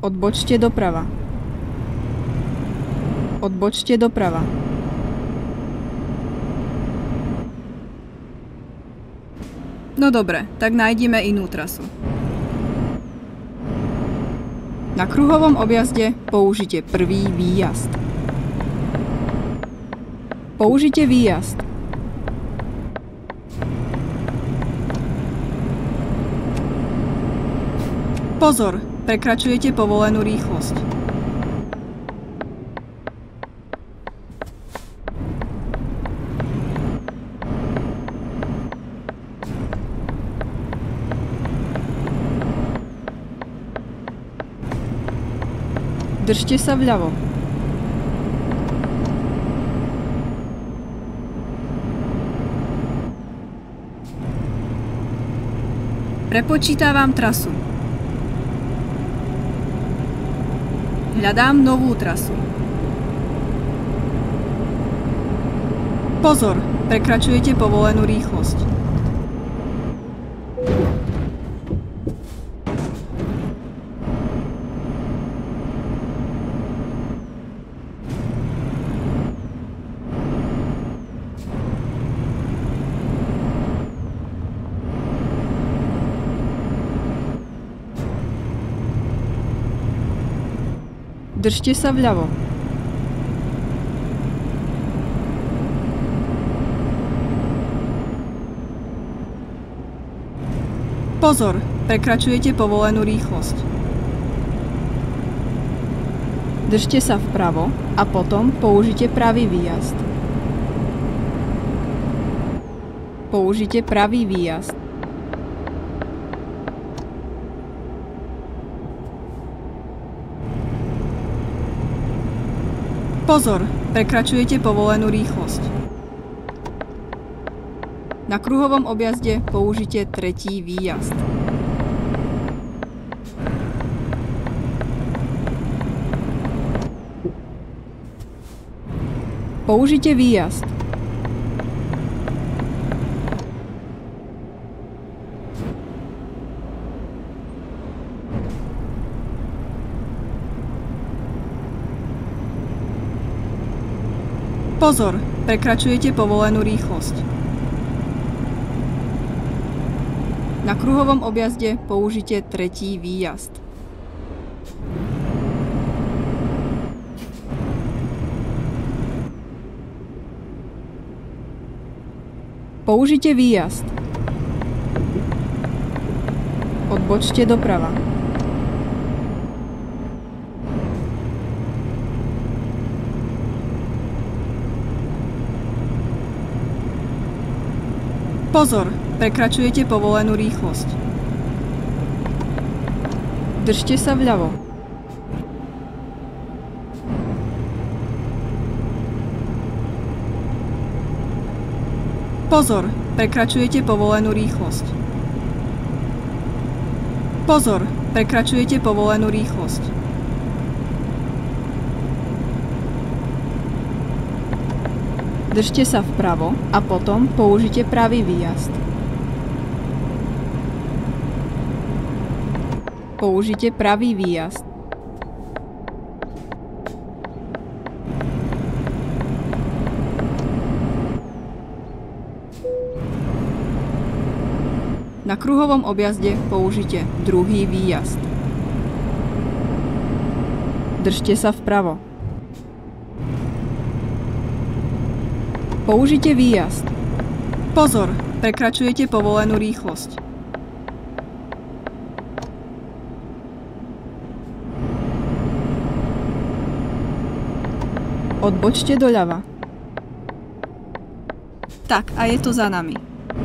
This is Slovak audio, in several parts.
Odbočte doprava. Odbočte doprava. No dobre, tak nájdime inú trasu. Na kruhovom objazde použite prvý výjazd. Použite výjazd. Pozor, prekračujete povolenú rýchlosť. Držte sa vľavo. Prepočítavam trasu. Hľadám novú trasu. Pozor, prekračujete povolenú rýchlosť. Držte sa vľavo. Pozor, prekračujete povolenú rýchlosť. Držte sa vpravo a potom použite pravý výjazd. Použite pravý výjazd. Pozor, prekračujete povolenú rýchlosť. Na kruhovom objazde použite tretí výjazd. Použite výjazd. Pozor, prekračujete povolenú rýchlosť. Na kruhovom objazde použite tretí výjazd. Použite výjazd. Odbočte doprava. Pozor, prekračujete povolenú rýchlosť. Držte sa vľavo. Pozor, prekračujete povolenú rýchlosť. Pozor, prekračujete povolenú rýchlosť. Držte sa vpravo a potom použite pravý výjazd. Použite pravý výjazd. Na kruhovom objazde použite druhý výjazd. Držte sa vpravo. Použite výjazd. Pozor, prekračujete povolenú rýchlosť. Odbočte doľava. Tak, a je to za nami.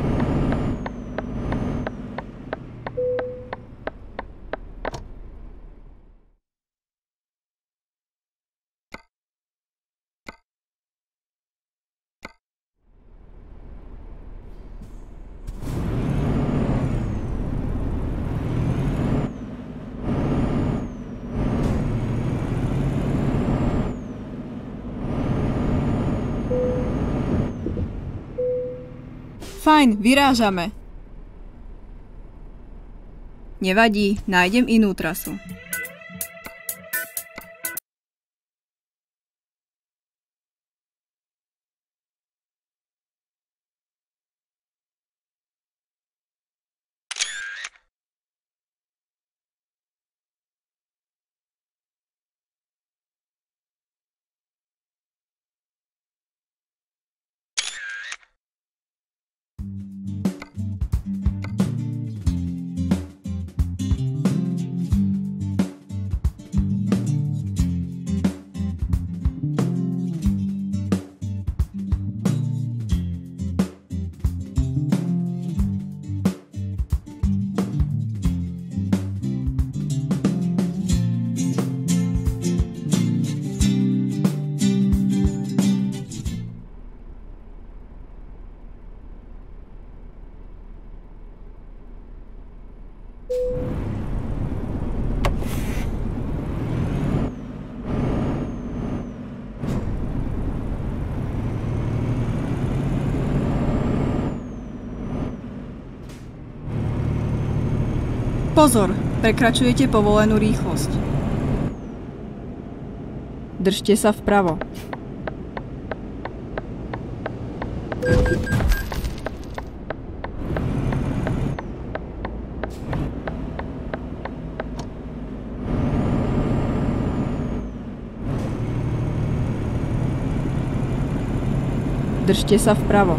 Fajn, vyrážame. Nevadí, nájdem inú trasu. Pozor, prekračujete povolenú rýchlosť. Držte sa vpravo. Držte sa vpravo.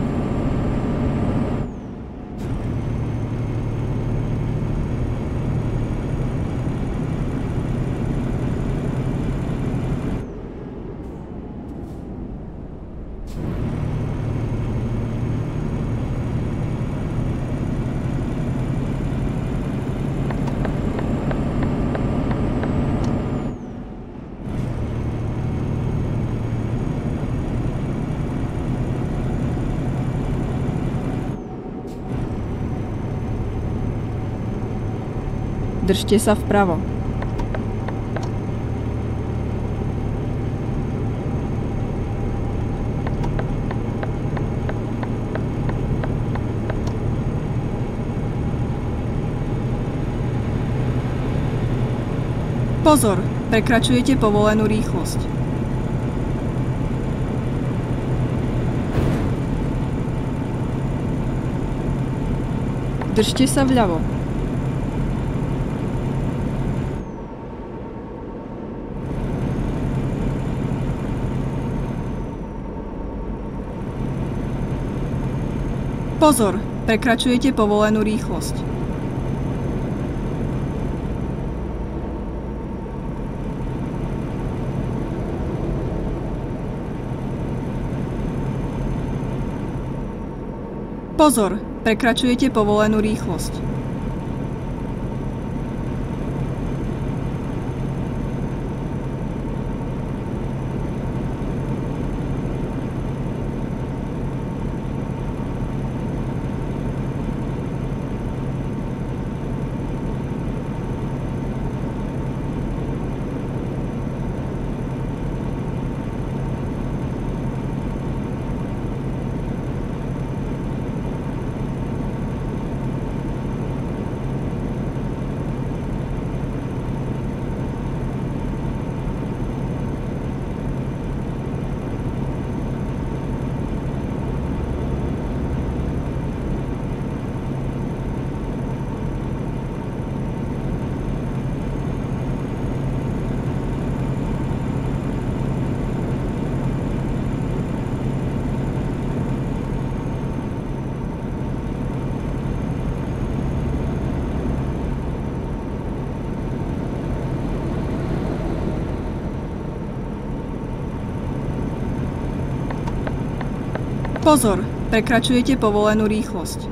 Držte sa vpravo. Pozor, prekračujete povolenú rýchlosť. Držte sa vľavo. Pozor, prekračujete povolenú rýchlosť. Pozor, prekračujete povolenú rýchlosť. Pozor, prekračujete povolenú rýchlosť.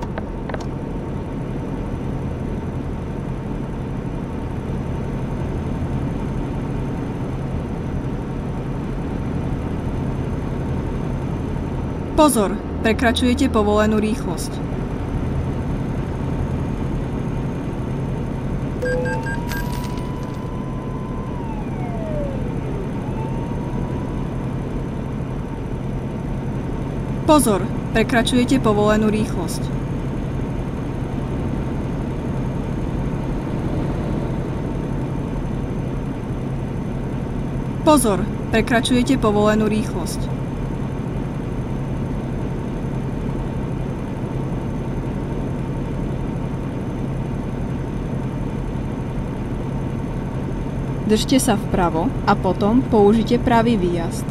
Pozor, prekračujete povolenú rýchlosť. Pozor, prekračujete povolenú rýchlosť. Pozor, prekračujete povolenú rýchlosť. Držte sa vpravo a potom použite pravý výjazd.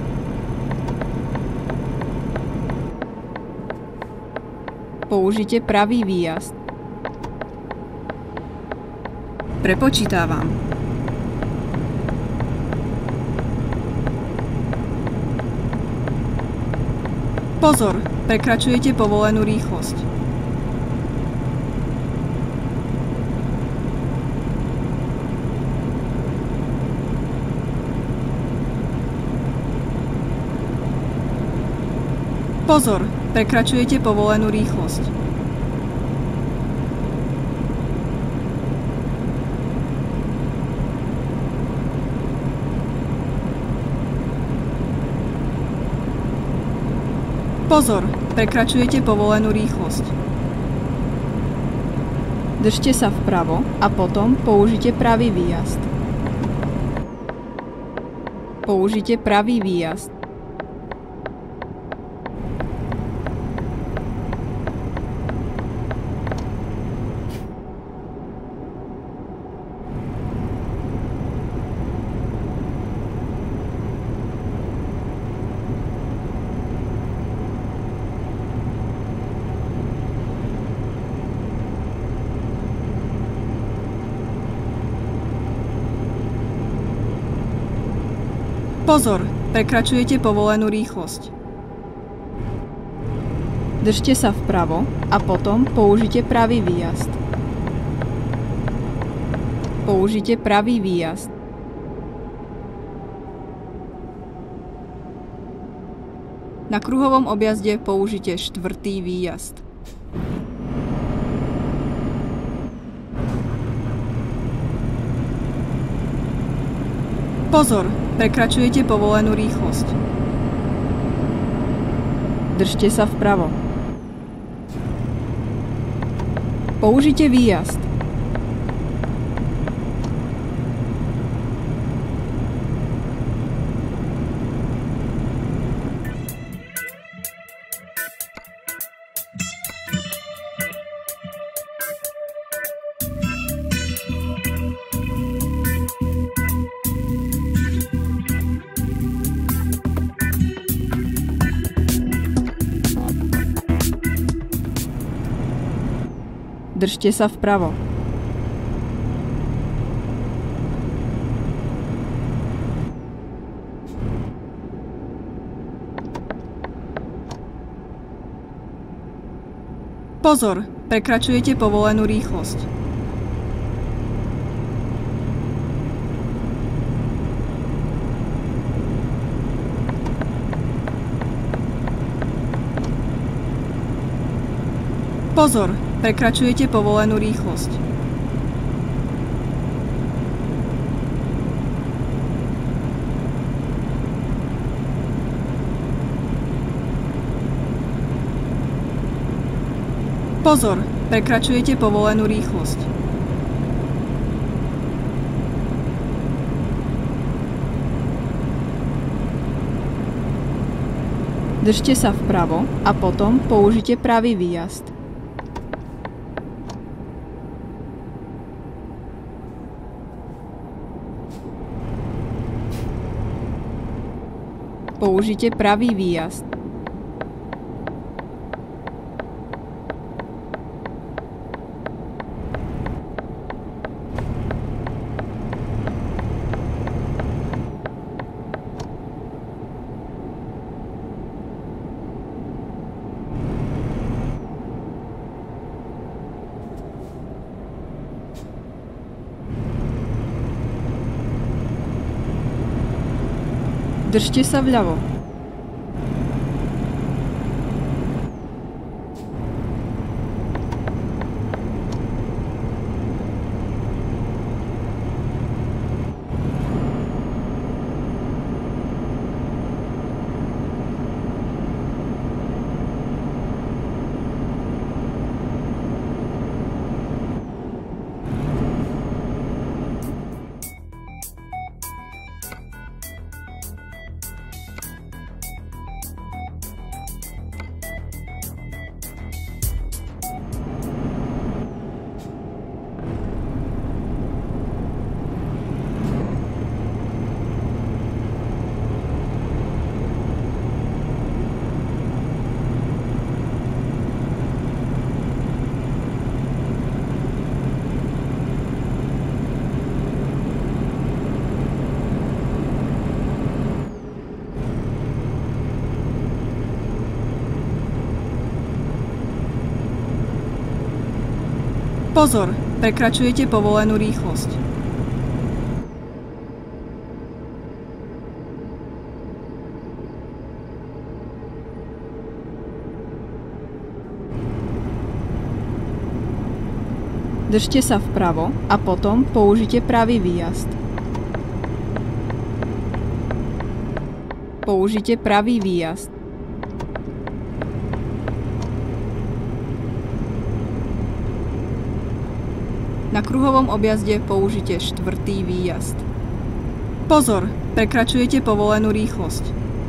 Použite pravý výjazd. Prepočítavam. Pozor, prekračujete povolenú rýchlosť. Pozor, prekračujete povolenú rýchlosť. Pozor, prekračujete povolenú rýchlosť. Držte sa vpravo a potom použite pravý výjazd. Použite pravý výjazd. Pozor, prekračujete povolenú rýchlosť. Držte sa vpravo a potom použite pravý výjazd. Použite pravý výjazd. Na kruhovom objazde použite štvrtý výjazd. Pozor, prekračujete povolenú rýchlosť. Držte sa vpravo. Použite výjazd. Držte sa vpravo. Pozor, prekračujete povolenú rýchlosť. Pozor, prekračujete povolenú rýchlosť. Pozor, prekračujete povolenú rýchlosť. Držte sa vpravo a potom použite pravý výjazd. Použite pravý výjazd. Držte sa vľavo. Pozor, prekračujete povolenú rýchlosť. Držte sa vpravo a potom použite pravý výjazd. Použite pravý výjazd. Na kruhovom objazde použite štvrtý výjazd. Pozor, prekračujete povolenú rýchlosť.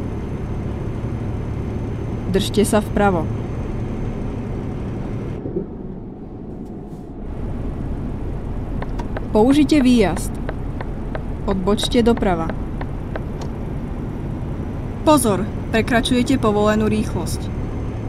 Držte sa vpravo. Použite výjazd. Odbočte doprava. Pozor, prekračujete povolenú rýchlosť.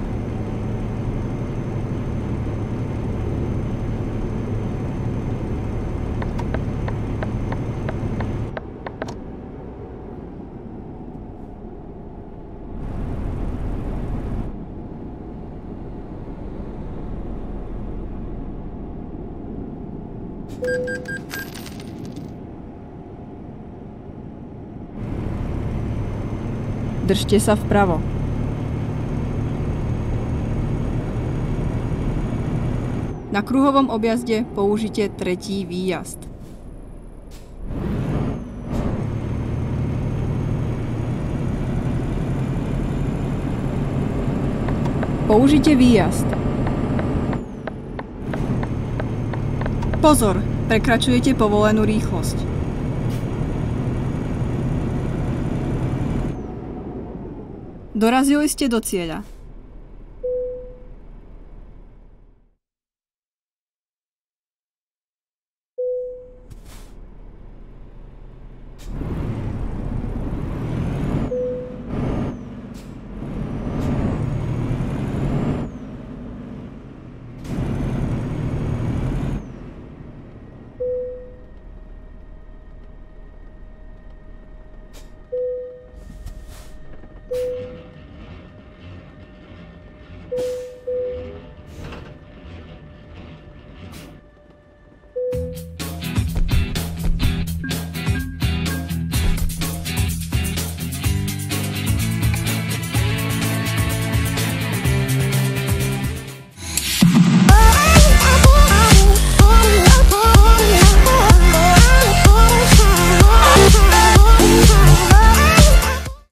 Držte sa vpravo. Na kruhovom objazde použite tretí výjazd. Použite výjazd. Pozor, prekračujete povolenú rýchlosť. Dorazili ste do cieľa.